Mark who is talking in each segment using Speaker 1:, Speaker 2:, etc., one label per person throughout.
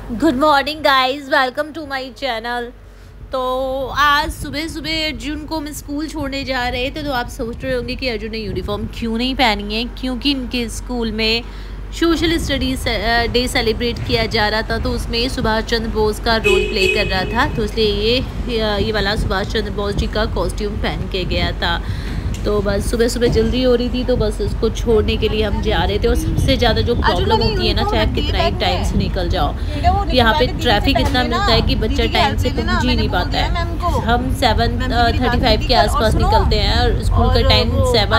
Speaker 1: Good morning guys, welcome to my channel. तो आज सुबह सुबह अर्जुन को हम स्कूल छोड़ने जा रहे थे। तो आप सोच रहे होंगे कि अर्जुन ने यूनिफॉर्म क्यों नहीं पहनी है, क्योंकि इनके स्कूल में सोशल स्टडीज़ डे सेलिब्रेट किया जा रहा था। तो उसमें सुभाष चंद्र बोस का रोल प्ले कर रहा था, तो इसलिए ये वाला सुभाष चंद्र बोस जी का कॉस्ट्यूम पहन के गया था। तो बस सुबह सुबह जल्दी हो रही थी, तो बस उसको छोड़ने के लिए हम जा रहे थे। और सबसे ज़्यादा जो प्रॉब्लम होती है ना, चाहे कितना ही टाइम से निकल जाओ, यहाँ पे ट्रैफिक इतना मिलता है कि बच्चा टाइम से पहुँच ही नहीं पाता है। हम 7:35 के आसपास निकलते हैं और स्कूल का टाइम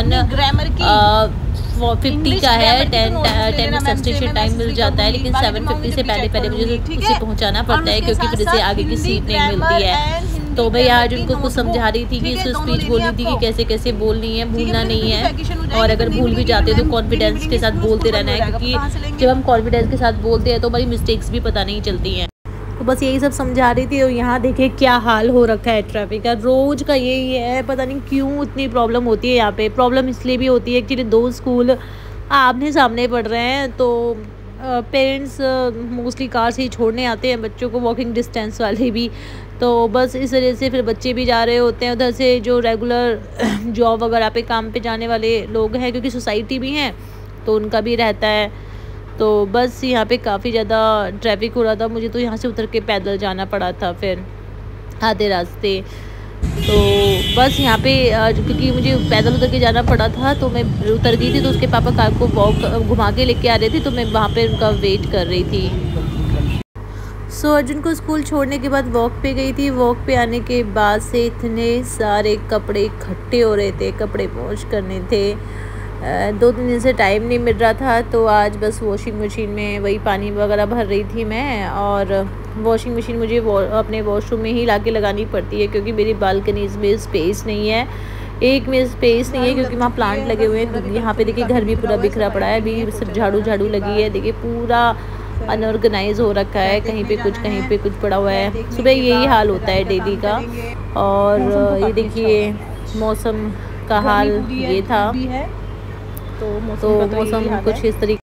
Speaker 1: 7:50 का है। 10 सब्सटेशन टाइम मिल जाता है, लेकिन 7:50 से पहले मुझे उसे पहुँचाना पड़ता है, क्योंकि फिर इसे आगे की सीट नहीं मिलती है। तो मैं आज उनको कुछ समझा रही थी कि इसे स्पीच बोलनी थी कि कैसे कैसे बोलनी है, भूलना नहीं है। और अगर भूल भी जाते तो कॉन्फिडेंस के साथ बोलते रहना है, क्योंकि जब हम कॉन्फिडेंस के साथ बोलते हैं तो हमारी मिस्टेक्स भी पता नहीं चलती हैं। तो बस यही सब समझा रही थी। और यहाँ देखिए क्या हाल हो रखा है ट्रैफिक का, रोज़ का यही है। पता नहीं क्यों इतनी प्रॉब्लम होती है यहाँ पे। प्रॉब्लम इसलिए भी होती है कि 2 स्कूल आमने सामने पड़ रहे हैं, तो पेरेंट्स मोस्टली कार से ही छोड़ने आते हैं बच्चों को, वॉकिंग डिस्टेंस वाले भी। तो बस इस वजह से फिर बच्चे भी जा रहे होते हैं उधर से, जो रेगुलर जॉब वगैरह पे काम पे जाने वाले लोग हैं, क्योंकि सोसाइटी भी हैं तो उनका भी रहता है। तो बस यहाँ पे काफ़ी ज़्यादा ट्रैफिक हो रहा था। मुझे तो यहाँ से उतर के पैदल जाना पड़ा था फिर आधे रास्ते। तो बस यहाँ पे क्योंकि मुझे पैदल उतर के जाना पड़ा था, तो मैं उतर गई थी। तो उसके पापा कार को वॉक घुमा के लेके आ रहे थे, तो मैं वहाँ पे उनका वेट कर रही थी। सो अर्जुन को स्कूल छोड़ने के बाद वॉक पे गई थी। वॉक पे आने के बाद से इतने सारे कपड़े इकट्ठे हो रहे थे, कपड़े वॉश करने थे। 2-3 दिन से टाइम नहीं मिल रहा था, तो आज बस वॉशिंग मशीन में वही पानी वगैरह भर रही थी मैं। और वॉशिंग मशीन मुझे अपने वॉशरूम में ही लाके लगानी पड़ती है, क्योंकि मेरी बालकनीज में स्पेस नहीं है, एक में स्पेस नहीं है, क्योंकि वहाँ प्लांट लगे हुए हैं। यहाँ पे देखिए घर भी पूरा बिखरा पड़ा है, अभी सिर्फ झाड़ू लगी है। देखिए पूरा अनऑर्गेनाइज हो रखा है, कहीं पे कुछ पड़ा हुआ है। सुबह यही हाल होता है डेली का। और ये देखिए मौसम का हाल ये था। तो मौसम कुछ इस तरीके।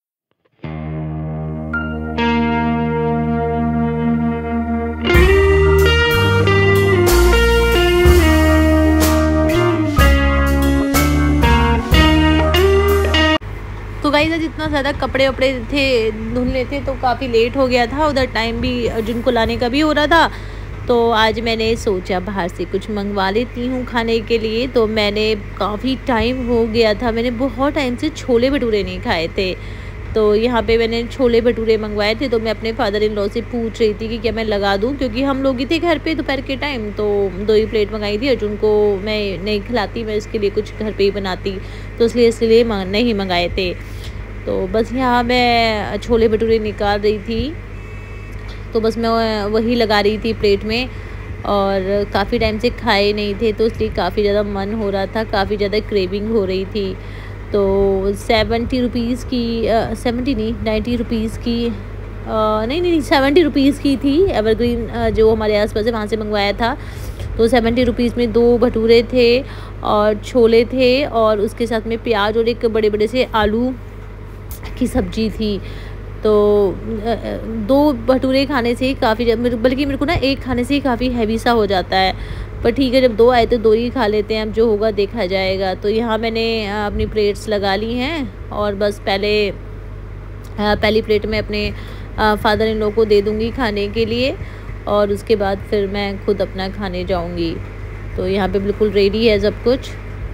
Speaker 1: तो गाइस आज इतना ज़्यादा कपड़े वपड़े थे धुलने थे, तो काफ़ी लेट हो गया था। उधर टाइम भी अर्जुन को लाने का भी हो रहा था। तो आज मैंने सोचा बाहर से कुछ मंगवा लेती हूँ खाने के लिए। तो मैंने काफ़ी टाइम हो गया था, मैंने बहुत टाइम से छोले भटूरे नहीं खाए थे। तो यहाँ पे मैंने छोले भटूरे मंगवाए थे। तो मैं अपने फादर इन लॉ से पूछ रही थी कि क्या मैं लगा दूँ, क्योंकि हम लोग ही थे घर पे दोपहर के टाइम। तो 2 ही प्लेट मंगाई थी। अर्जुन को मैं नहीं खिलाती, मैं इसके लिए कुछ घर पे ही बनाती, तो इसलिए नहीं मंगाए थे। तो बस यहाँ मैं छोले भटूरे निकाल रही थी, तो बस मैं वही लगा रही थी प्लेट में। और काफ़ी टाइम से खाए नहीं थे, तो इसलिए काफ़ी ज़्यादा मन हो रहा था, काफ़ी ज़्यादा क्रेविंग हो रही थी। तो 70 रुपीज़ की 70 नहीं 90 रुपीज़ की नहीं 70 रुपीज़ की थी। एवरग्रीन जो हमारे आसपास है वहाँ से मंगवाया था। तो 70 रुपीज़ में 2 भटूरे थे और छोले थे, और उसके साथ में प्याज और एक बड़े से आलू की सब्जी थी। तो 2 भटूरे खाने से ही काफ़ी, बल्कि मेरे को ना एक खाने से ही काफ़ी हैवी सा हो जाता है। पर ठीक है, जब 2 आए तो 2 ही खा लेते हैं, अब जो होगा देखा जाएगा। तो यहाँ मैंने अपनी प्लेट्स लगा ली हैं, और बस पहली प्लेट में अपने फादर इन लॉ को दे दूँगी खाने के लिए, और उसके बाद फिर मैं खुद अपना खाने जाऊँगी। तो यहाँ पे बिल्कुल रेडी है सब कुछ।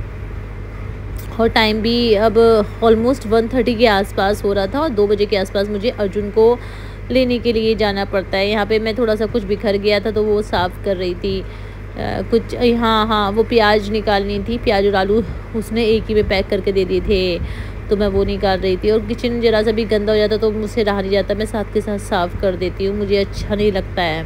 Speaker 1: और टाइम भी अब ऑलमोस्ट 1:30 के आसपास हो रहा था, और 2 बजे के आसपास मुझे अर्जुन को लेने के लिए जाना पड़ता है। यहाँ पे मैं थोड़ा सा कुछ बिखर गया था, तो वो साफ़ कर रही थी। कुछ हाँ वो प्याज निकालनी थी, प्याज और आलू उसने एक ही में पैक करके दे दिए थे, तो मैं वो निकाल रही थी। और किचन ज़रा सा भी गंदा हो जाता तो मुझसे रहा नहीं जाता, मैं साथ के साथ साफ़ कर देती हूँ, मुझे अच्छा नहीं लगता है।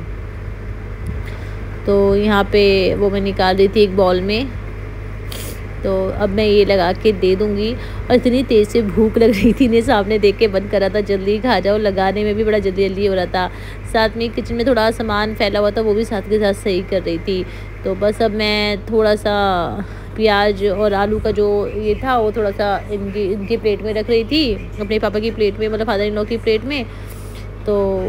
Speaker 1: तो यहाँ पे वो मैं निकाल रही थी एक बाउल में। तो अब मैं ये लगा के दे दूँगी। और इतनी तेज़ से भूख लग रही थी, ने सामने देख के बंद करा था, जल्दी खा जाओ, लगाने में भी बड़ा जल्दी हो रहा था। साथ में किचन में थोड़ा सामान फैला हुआ था, वो भी साथ के साथ सही कर रही थी। तो बस अब मैं थोड़ा सा प्याज और आलू का जो ये था वो थोड़ा सा इनकी प्लेट में रख रही थी, अपने पापा की प्लेट में, मतलब फादर इन लॉ की प्लेट में। तो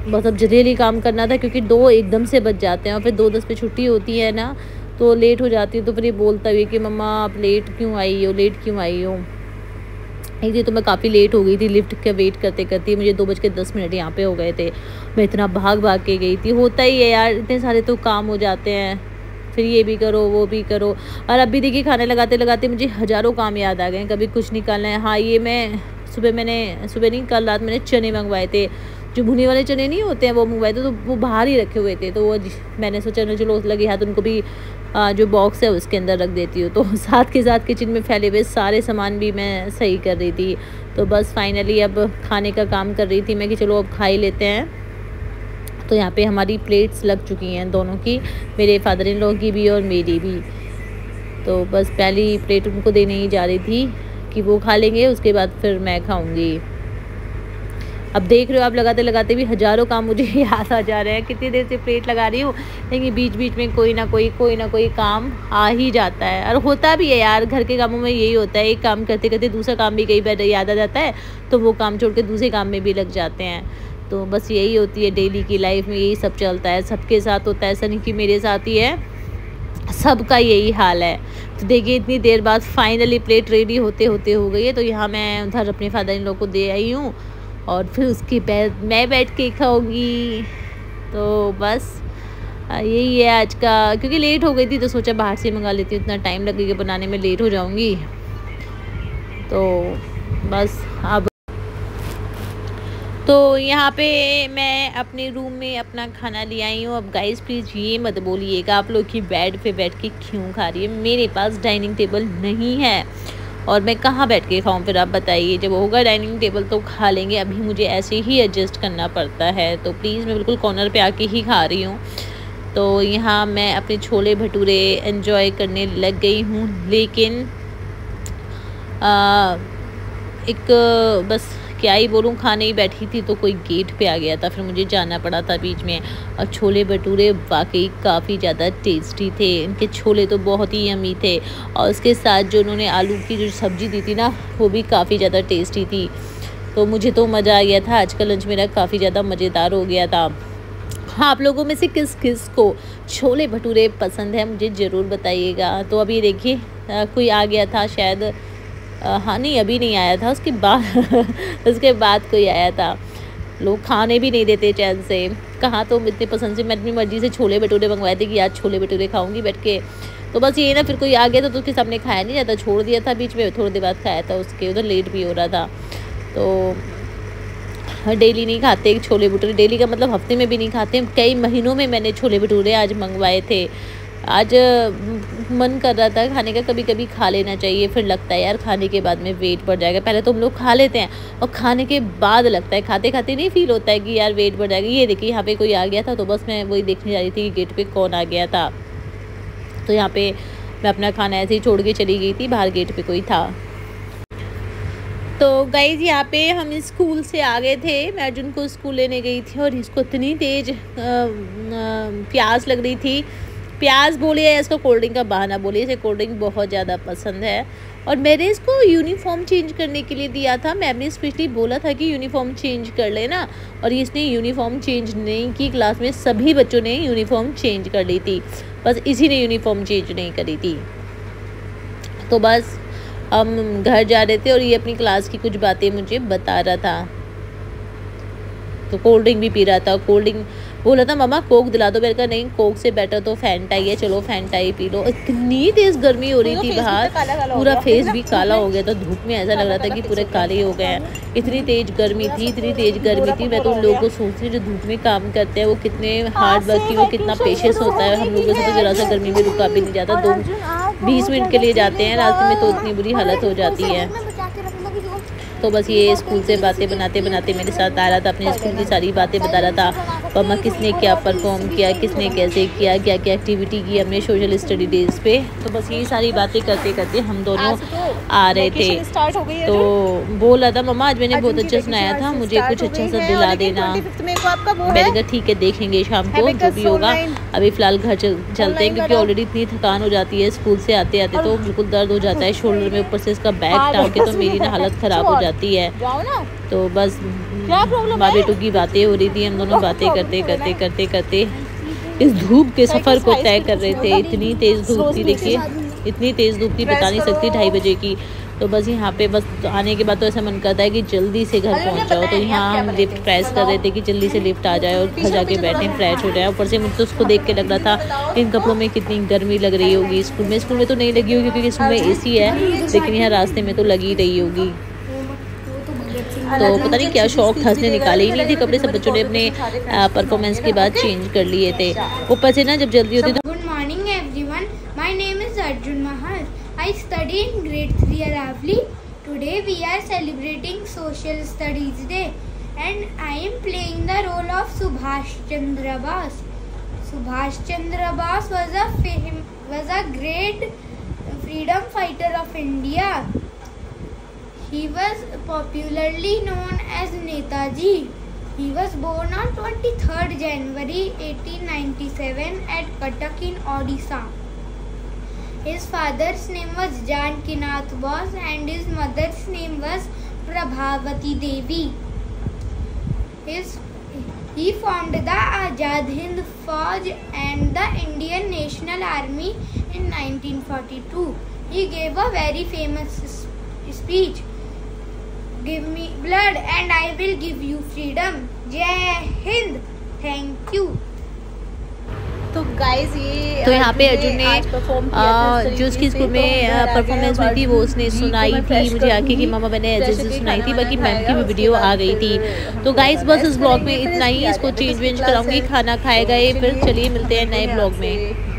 Speaker 1: बस अब जल्दी काम करना था क्योंकि 2 एकदम से बज जाते हैं और फिर 2:10 पे छुट्टी होती है ना, तो लेट हो जाती है। तो फिर ये बोलता भी कि मम्मा आप लेट क्यों आई हो, लेट क्यों आई हो। एक दिन तो मैं काफ़ी लेट हो गई थी, लिफ्ट का वेट करते करते मुझे 2:10 यहाँ पे हो गए थे। मैं इतना भाग भाग के गई थी। होता ही है यार, इतने सारे तो काम हो जाते हैं, फिर ये भी करो वो भी करो। और अभी देखिए खाने लगाते लगाते मुझे हज़ारों काम याद आ गए। कभी कुछ निकालना है, हाँ ये मैं सुबह नहीं कल रात मैंने चने मंगवाए थे, जो भुने वाले चने नहीं होते हैं वो मंगवाए थे, तो वो बाहर ही रखे हुए थे। तो वो मैंने सोचा चलो लगे हाथ उनको भी जो बॉक्स है उसके अंदर रख देती हूँ। तो साथ के साथ किचन में फैले हुए सारे सामान भी मैं सही कर रही थी। तो बस फाइनली अब खाने का काम कर रही थी मैं कि चलो अब खा ही लेते हैं। तो यहाँ पे हमारी प्लेट्स लग चुकी हैं दोनों की, मेरे फादर इन लॉ की भी और मेरी भी। तो बस पहली प्लेट उनको देने ही जा रही थी कि वो खा लेंगे, उसके बाद फिर मैं खाऊंगी। अब देख रहे हो आप, लगाते लगाते भी हज़ारों काम मुझे याद आ जा रहे हैं। कितनी देर से प्लेट लगा रही हूँ, लेकिन बीच बीच में कोई ना कोई काम आ ही जाता है। और होता भी है यार, घर के कामों में यही होता है, एक काम करते करते दूसरा काम भी कई बार याद आ जाता है, तो वो काम छोड़ के दूसरे काम में भी लग जाते हैं। तो बस यही होती है डेली की लाइफ में, यही सब चलता है, सबके साथ होता है, ऐसा नहीं कि मेरे साथ ही है, सबका यही हाल है। तो देखिए इतनी देर बाद फाइनली प्लेट रेडी होते होते हो गई है। तो यहाँ मैं उधर अपने फादर इन लॉ को दे आई हूँ और फिर उसके बाद मैं बैठ के खाऊंगी। तो बस यही है आज का, क्योंकि लेट हो गई थी तो सोचा बाहर से मंगा लेती हूँ, इतना टाइम लगेगा बनाने में, लेट हो जाऊंगी। तो बस अब तो यहाँ पे मैं अपने रूम में अपना खाना ले आई हूँ। अब गाइस प्लीज़ ये मत बोलिएगा आप लोग कि बेड पे बैठ के क्यों खा रही है। मेरे पास डाइनिंग टेबल नहीं है और मैं कहाँ बैठ के खाऊं, फिर आप बताइए। जब होगा डाइनिंग टेबल तो खा लेंगे, अभी मुझे ऐसे ही एडजस्ट करना पड़ता है। तो प्लीज़ मैं बिल्कुल कॉर्नर पे आके ही खा रही हूँ। तो यहाँ मैं अपने छोले भटूरे एंजॉय करने लग गई हूँ, लेकिन बस क्या ही बोलूँ, खाने ही बैठी थी तो कोई गेट पे आ गया था, फिर मुझे जाना पड़ा था बीच में। और छोले भटूरे वाकई काफ़ी ज़्यादा टेस्टी थे, इनके छोले तो बहुत ही यमी थे। और उसके साथ जो उन्होंने आलू की जो सब्ज़ी दी थी ना, वो भी काफ़ी ज़्यादा टेस्टी थी। तो मुझे तो मज़ा आ गया था, आज का लंच मेरा काफ़ी ज़्यादा मज़ेदार हो गया था। हाँ, आप लोगों में से किस किस को छोले भटूरे पसंद है मुझे ज़रूर बताइएगा। तो अभी देखिए कोई आ गया था शायद, हाँ नहीं अभी नहीं आया था, उसके बाद कोई आया था। लोग खाने भी नहीं देते चैन से, कहाँ तो इतने पसंद से मैं अपनी मर्ज़ी से छोले भटूरे मंगवाए थे कि आज छोले भटूरे खाऊंगी बैठ के। तो बस ये ना, फिर कोई आ गया तो उसके सामने खाया नहीं जाता, छोड़ दिया था बीच में, थोड़ी देर बाद खाया था उसके, उधर लेट भी हो रहा था। तो डेली नहीं खाते छोले भटूरे, डेली का मतलब हफ्ते में भी नहीं खाते, कई महीनों में मैंने छोले भटूरे आज मंगवाए थे। आज मन कर रहा था खाने का, कभी कभी खा लेना चाहिए, फिर लगता है यार खाने के बाद में वेट बढ़ जाएगा। पहले तो हम लोग खा लेते हैं और खाने के बाद लगता है, खाते खाते नहीं फील होता है कि यार वेट बढ़ जाएगा। ये देखिए यहाँ पे कोई आ गया था, तो बस मैं वही देखने जा रही थी कि गेट पे कौन आ गया था। तो यहाँ पे मैं अपना खाना ऐसे ही छोड़ के चली गई थी, बाहर गेट पे कोई था। तो गाइज़ यहाँ पे हम स्कूल से आ गए थे, मैं अर्जुन को स्कूल लेने गई थी और इसको इतनी तेज़ प्यास लग रही थी। प्याज बोलिए या इसको कोल्ड ड्रिंक का बहाना बोलिए, इसे कोल्ड ड्रिंक बहुत ज़्यादा पसंद है। और मैंने इसको यूनिफॉर्म चेंज करने के लिए दिया था, मैम ने स्पेशली बोला था कि यूनिफॉर्म चेंज कर लेना, और इसने यूनिफॉर्म चेंज नहीं की। क्लास में सभी बच्चों ने यूनिफॉर्म चेंज कर ली थी, बस इसी ने यूनिफॉर्म चेंज नहीं करी थी। तो बस हम घर जा रहे थे और ये अपनी क्लास की कुछ बातें मुझे बता रहा था। तो कोल्ड ड्रिंक भी पी रहा था, कोल्ड ड्रिंक बोला था मम्मा कोक दिला दो, मैंने कहा नहीं कोक से बेटर तो फैंटा ही है, चलो फैंटा ही पी लो। इतनी तेज़ गर्मी हो रही थी बाहर, पूरा फेस भी काला हो गया था, धूप में ऐसा लग रहा था कि पूरे काले हो गए हैं। इतनी तेज़ गर्मी थी, इतनी तेज़ गर्मी थी। मैं तो उन लोगों को सोचती हूँ जो धूप में काम करते हैं वो कितने हार्ड वर्किंग, वो कितना पेशेंस होता है। हम लोगों से तो ज़रा सा गर्मी में रुका भी नहीं जाता, 20 मिनट के लिए जाते हैं, रास्ते में तो इतनी बुरी हालत हो जाती है। तो बस ये स्कूल से बातें बनाते बनाते मेरे साथ आ रहा था, अपने स्कूल की सारी बातें बता रहा था, मम्मा किसने क्या परफॉर्म किया, किसने कैसे किया, क्या क्या एक्टिविटी की हमने सोशल स्टडी डेज पे। तो बस यही सारी बातें करते करते हम दोनों आ रहे थे। तो बोल रहा था मम्मा आज मैंने बहुत अच्छा सुनाया था, मुझे कुछ अच्छा सा दिला देना। मैंने कहा ठीक है देखेंगे शाम को जो भी होगा, अभी फ़िलहाल घर चलते हैं क्योंकि ऑलरेडी इतनी थकान हो जाती है स्कूल से आते आते, तो बिल्कुल दर्द हो जाता है शोल्डर में, ऊपर से इसका बैग टांग के तो मेरी ना हालत ख़राब हो जाती है। तो बस माँ बेटू की बातें हो रही थी। हम दोनों बातें करते इस धूप के सफ़र को तय कर रहे थे। इतनी तेज़ धूप थी, देखिए इतनी तेज़ धूप थी, बता नहीं सकती 2:30 बजे की। तो बस यहाँ पे बस आने के बाद तो ऐसा मन करता है कि जल्दी से घर पहुँच जाओ। तो यहाँ हम लिफ्ट प्रेस कर रहे थे कि जल्दी से लिफ्ट आ जाए और घर जाके बैठे फ्रेश हो जाए। ऊपर से मुझे तो उसको देख के लग रहा था इन कपड़ों में कितनी गर्मी लग रही होगी। स्कूल में तो नहीं लगी होगी क्योंकि स्कूल में AC है, लेकिन यहाँ रास्ते में तो लगी रही होगी। तो पता नहीं क्या शौक था, उसने निकाले ही नहीं थे कपड़े। सब बच्चों ने अपने परफॉर्मेंस के बाद चेंज कर लिए थे। ऊपर से ना जब जल्दी होती तो
Speaker 2: good morning everyone, my name is Arjun Mahal. I study in grade 3 Aravali. Today we are celebrating Social Studies Day and I am playing the role of Subhash Chandra Bose. Subhash Chandra Bose was a great freedom fighter of India. He was popularly known as Netaji. He was born on 23rd January 1897 at Cuttack in Odisha. His father's name was Janakinath Bose and his mother's name was Prabhavati Devi. He formed the Azad Hind Fauj and the Indian National Army in 1942. He gave a very famous speech, "Give me blood and I will give you freedom. Jai Hind." Thank you.
Speaker 3: तो guys ये
Speaker 1: तो यहाँ पे अर्जुन ने जो उसकी school में performance हुई थी वो उसने सुनाई थी मुझे आके कि मामा मैंने ऐसे सुनाई थी। बाकी मैम की भी वीडियो आ गई थी। तो गाइज बस इस ब्लॉग में इतना ही। इसको चेंज वेंज कराऊंगी, खाना खाएगा ये, फिर चलिए मिलते हैं नए ब्लॉग में।